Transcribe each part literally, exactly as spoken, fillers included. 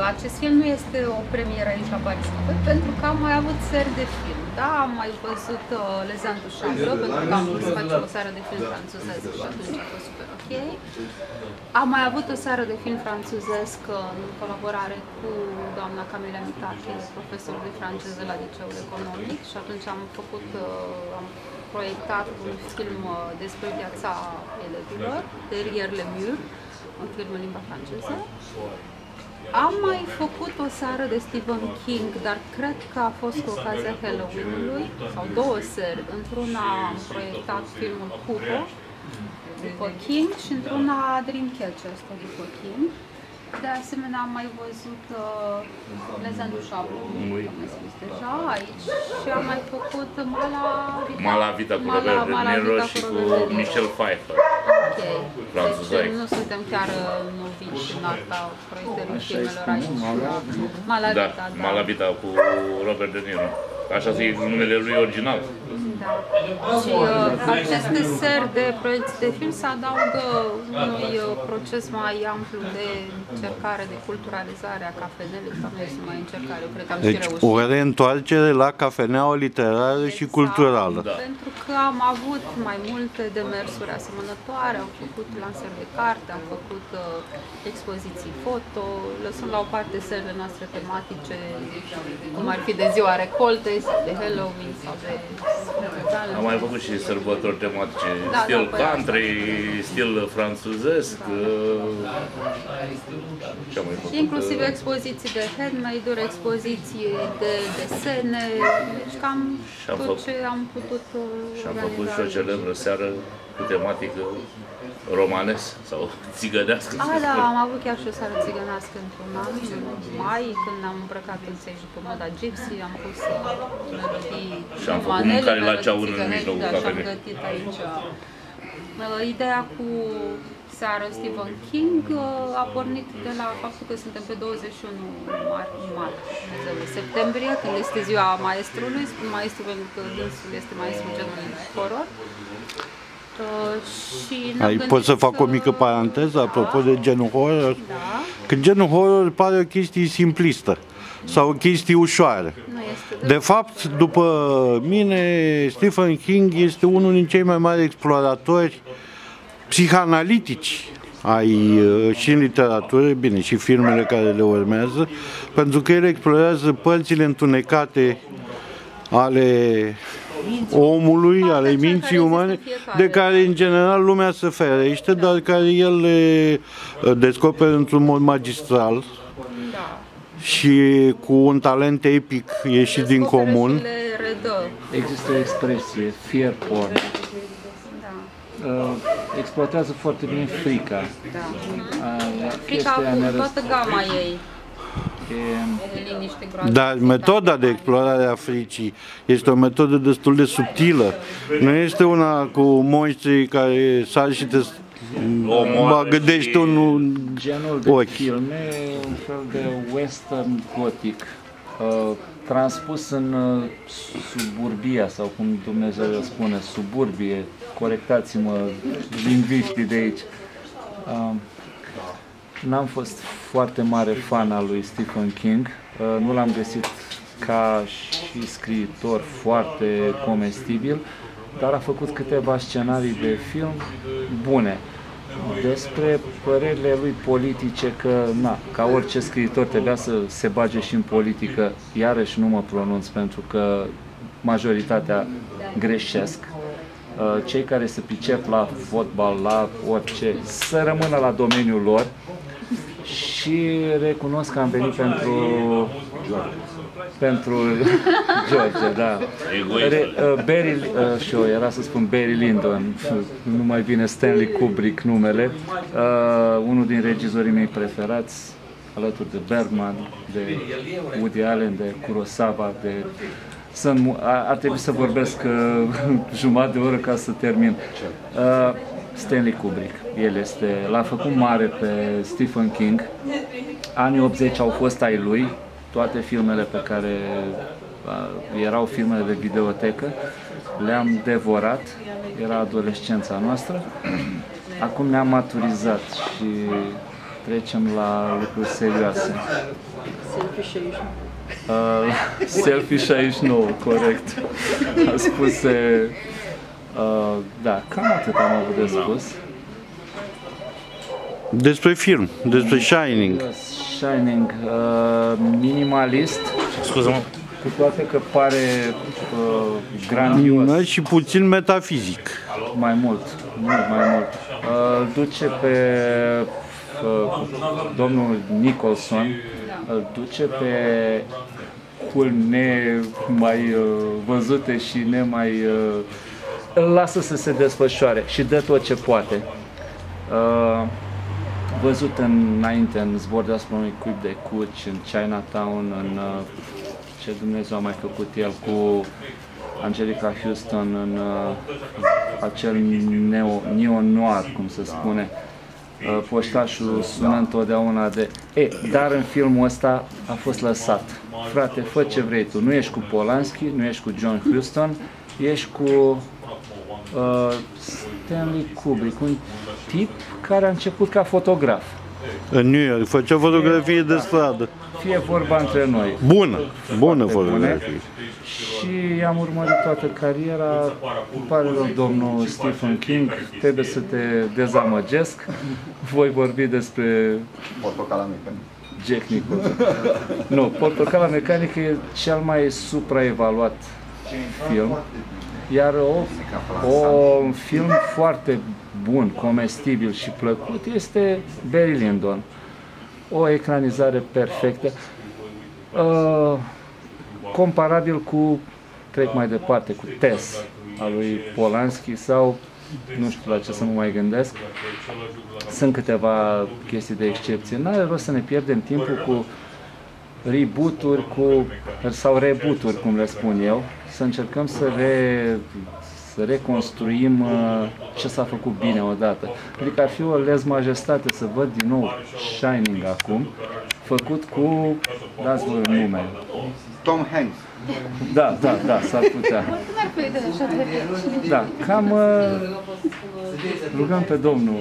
acest film nu este o premieră aici la Paris, pentru că am mai avut seri de film. Da, am mai văzut uh, Les Intouchables, pentru că am vrut să facem o seară de film franțuzesc și atunci a fost super ok. Am mai avut o seară de film franțuzesc în colaborare cu doamna Camila Mitache, profesor de franceză la Liceul Economic, și atunci am făcut, uh, am proiectat un film uh, despre viața elevilor, Derrière les murs, un film în limba franceză. Am mai făcut o seară de Stephen King, dar cred că a fost cu ocazia Halloween-ului, sau două seri. Într-una am proiectat filmul Cubo, după King, și într-una Dreamcatcher, asta după King. De asemenea, am mai văzut uh, Les Intouchables, am mai spus deja aici, și am mai făcut Mala Vita, Mala Vita cu Robert De Niro și cu Michelle Pfeiffer. Ok, deci nu suntem chiar novici în arta proiectării filmelor aici. Mala Da, Vita, da. Mala Vita cu Robert De Niro. Așa e numele lui original. Da. Și uh, aceste seri de proiecții de film se adaugă unui uh, proces mai amplu de încercare de culturalizare a cafenelei, sau nu este mai încercare, eu cred că am deci, și reușit. o reîntoarcere la cafeneaua literară exact, și culturală. Da. Pentru că am avut mai multe demersuri asemănătoare, am făcut lansări de carte, am făcut uh, expoziții foto, lăsând la o parte serile noastre tematice, cum ar fi de ziua recoltei, sau de Halloween, sau de... Am mai făcut și sărbători tematice, da, stil da, country, stil franțuzesc. Da. Mai făcut, inclusiv expoziții de handmade-uri, expoziții de desene, deci cam tot făcut, ce am putut Și am făcut și o celebră seară cu tematică romanes sau țigănească. Ah, da, am avut chiar și o seară țigănească într-un an, în mai, când am îmbrăcat în țești după moda gypsy, am pus melodii și am făcut mâncare la ceaun în mijlocul cafenei. Da, și am cafenei. gătit aici. Ideea cu seara Stephen King a pornit de la faptul că suntem pe douăzeci și unu septembrie, când este ziua maestrului, spun maestru pentru că dânsul este maestru genului horror. Uh, și Ai, pot să fac o mică paranteză apropo da, de genul horror? Da. Că genul horror pare o chestie simplistă sau o chestie ușoară. Nu este de fapt, după mine, Stephen King este unul din cei mai mari exploratori psihanalitici ai, și în literatură, bine, și filmele care le urmează, pentru că el explorează părțile întunecate ale omului, ale minții umane, de care în general lumea se ferește, dar care el le descoperă într-un mod magistral și cu un talent epic ieșit din comun. Există o expresie, fear porn. Uh, exploatează foarte bine frica. Da. Uh, frica cu toată gama ei. E... Dar metoda de explorare a fricii este o metodă destul de subtilă. Nu este una cu monștri care sar și te gândești un genul de ochi. filme e un fel de western gotic, uh, transpus în uh, suburbia, sau cum Dumnezeu îl spune, suburbie, corectați-mă lingviștii de aici. Uh, N-am fost foarte mare fan al lui Stephen King, uh, nu l-am găsit ca și scriitor foarte comestibil, dar a făcut câteva scenarii de film bune. Despre părerile lui politice, că, na, ca orice scriitor trebuia să se bage și în politică, iarăși nu mă pronunț pentru că majoritatea greșesc. Cei care se pricep la fotbal, la orice, să rămână la domeniul lor. Și recunosc că am venit pentru pentru George, da. Re, uh, Barry, uh, și eu era să spun Barry Lyndon, nu mai vine Stanley Kubrick numele, uh, unul din regizorii mei preferați, alături de Bergman, de Woody Allen, de Kurosawa, de... Sunt, ar trebui să vorbesc uh, jumătate de oră ca să termin. Uh, Stanley Kubrick, el este, l-a făcut mare pe Stephen King. Anii optzeci au fost ai lui, toate filmele pe care uh, erau filmele de videotecă, le-am devorat, era adolescența noastră. Acum ne-am maturizat și trecem la lucruri serioase. Selfie șaizeci și nouă. Uh, selfie șaizeci și nouă, corect. A spus, uh, da, cam atât am avut de spus. Despre film, despre Shining. Shining, uh, minimalist, Scuză-mă. cu toate că pare uh, grandios. Și puțin metafizic. Mai mult, mult mai mult. Uh, duce pe uh, domnul Nicholson, îl duce pe culmi nemai uh, văzute și nemai... Uh, îl lasă să se desfășoare și dă tot ce poate. Uh, văzut înainte în Zbor deasupra unui cuib de curci, în Chinatown, în uh, ce Dumnezeu a mai făcut el cu Angelica Houston, în uh, acel neo, neo-noir, cum se spune. Uh, poștașul sună întotdeauna de... E, dar în filmul ăsta a fost lăsat. Frate, fă ce vrei tu. Nu ești cu Polanski, nu ești cu John Huston, ești cu uh, Stanley Kubrick, un tip care a început ca fotograf. În New York, făcea fotografie de stradă. Fie vorba între noi. Bună, bună Foarte fotografie. bune. Și am urmărit toată cariera. Îmi pare rău, domnul Stephen King, trebuie să te dezamăgesc. Voi vorbi despre Portocala mecanică. Jack Nicholson. Nu, Portocala mecanică e cel mai supraevaluat film. Iar o, o, un film foarte bun, comestibil și plăcut este Barry Lyndon. O ecranizare perfectă. Uh, comparabil cu, trec mai departe, cu Tess al lui Polanski sau, nu știu la ce să mă mai gândesc. Sunt câteva chestii de excepție. N-are rost să ne pierdem timpul cu reboot-uri cu, sau reboot-uri, cum le spun eu, să încercăm să, re, să reconstruim uh, ce s-a făcut bine odată. Adică ar fi o lez majestate să văd din nou Shining acum, făcut cu, dați voi un nume. Tom Hanks. Da, da, da, s-ar putea. Da, cam uh, rugăm pe domnul.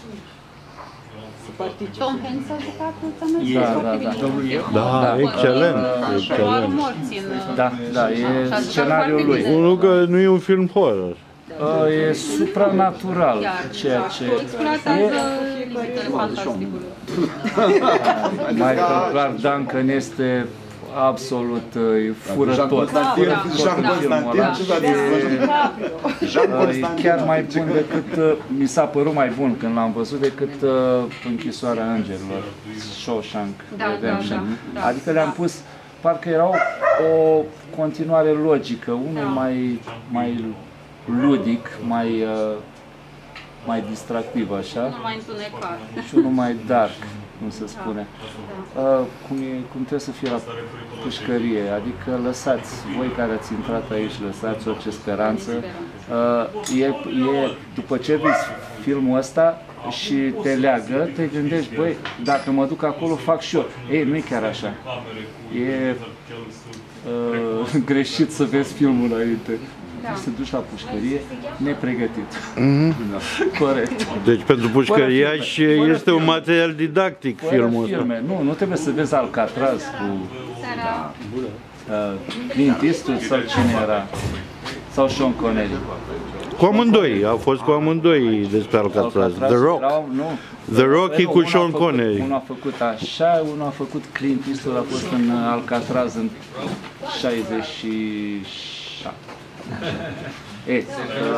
Tom Hanks a jucat în Da, da, da. Da, excelent, Oarul excelent. morții în... Da, da, e scenariul lui. Unul că nu e un film horror. Uh, e supranatural, ceea ce Exploatează limitele fantasticului. Michael Clark Duncan este absolut uh, furător. Da, da, Jean da. Constantin, ce v-ați văzut? Jean Uh, e Constantin. chiar mai bun decât, uh, mi s-a părut mai bun când l-am văzut decât uh, Închisoarea Îngerilor, Shawshank Da, da, Redemption. da, da. Adică le-am pus, parcă era o, o continuare logică, unul Da. mai, mai ludic, mai, uh, mai distractiv așa. Nu mai întunecat. Și unul mai dark, cum se spune. Uh, cum, e, cum trebuie să fie la pușcărie, adică lăsați, voi care ați intrat aici, lăsați orice speranță. Uh, e, e, după ce vezi filmul ăsta și te leagă, te gândești, băi, dacă mă duc acolo, fac și eu. Ei, nu e chiar așa. E uh, greșit să vezi filmul înainte. Da. Să duci la pușcărie nepregătit. Mm-hmm. Da. Corect. Deci pentru pușcăriaș este un material didactic Fără filmul ăsta. filme. Nu, nu trebuie să vezi Alcatraz cu Da. uh, Clint Eastwood sau cine era. Sau Sean Connery. Cu amândoi, a fost cu amândoi despre Alcatraz. The Rock. Erau, nu. The Rock e Nu, cu unul a Sean făcut- Connery. Unul a făcut așa, unul a făcut Clint Eastwood, a fost în uh, Alcatraz în șaizeci și șapte. E, uh,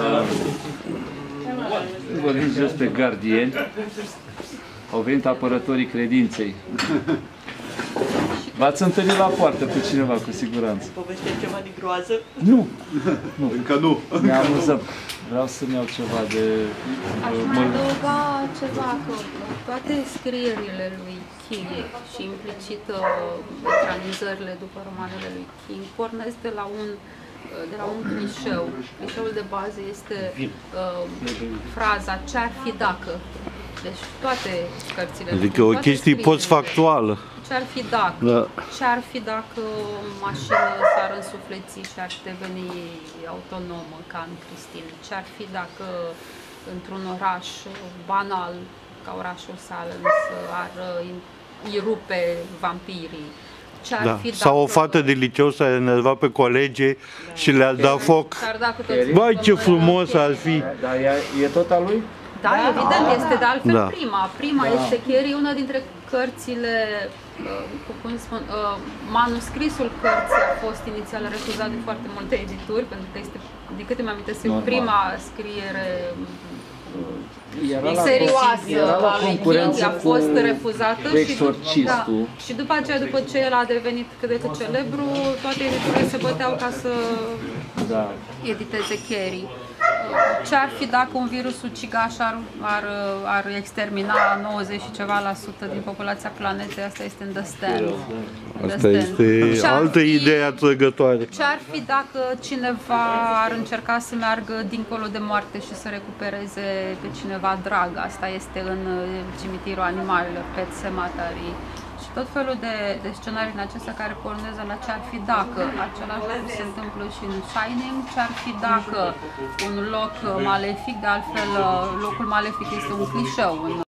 vorbim despre gardieni. Au venit apărătorii credinței. V-ați întâlnit la poartă cu cineva, cu siguranță. Povestea ceva de groază? Nu! Încă nu. Ne amuzăm. Vreau să-mi iau ceva de... Aș mai adăuga ceva, că toate scrierile lui King și implicit uh, ecranizările după romanele lui King pornesc de la un de la un clișeu. Clișeul de bază este uh, fraza ce-ar fi dacă. Deci toate cărțile. Adică o chestie postfactuală. Ce-ar fi dacă? Da. Ce-ar fi dacă o mașină s-ar însufleți și ar deveni autonomă ca în Christine? Ce-ar fi dacă într-un oraș banal ca orașul Salens ar îi rupe vampirii. Ce-ar Da. fi Sau o dacă- fată de liceu s-a enervat pe colege și le-a dat foc. S-ar da cu toții Vai, ce pe mână. frumos ar fi! Dar e, e tot al lui? Da, evident, este de altfel Da. prima. Prima Da. este Carrie, una dintre cărțile, uh, cum spun, uh, manuscrisul cărții a fost inițial refuzat de foarte multe edituri, pentru că este, de câte mi-am amintesc, Normal. prima scriere Era la, serioasă era la a lui concurență King, a cu fost refuzată și, Exorcistul. da, și după aceea, după ce el a devenit cât de cât celebru, toate editurile se băteau ca să Da. editeze Carrie. Ce ar fi dacă un virus ucigaș ar, ar, ar extermina nouăzeci și ceva la sută din populația planetei? Asta este în The Stand. În The Asta Stand. este Ce-ar altă fi- idee atrăgătoare. Ce ar fi dacă cineva ar încerca să meargă dincolo de moarte și să recupereze pe cineva drag? Asta este în uh, cimitirul animalelor, Pet Sematary. Și tot felul de, de scenarii în acestea care pornează la ce ar fi dacă. Același lucru se întâmplă și în Shining. Ce ar fi dacă un loc uh, malefic, de altfel uh, locul malefic este un clișeu în